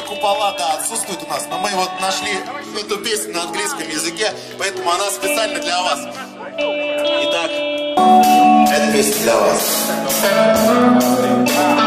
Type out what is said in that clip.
купола, да, отсутствуют у нас, но мы вот нашли эту песню на английском языке, поэтому она специально для вас. Итак, эта песня для вас.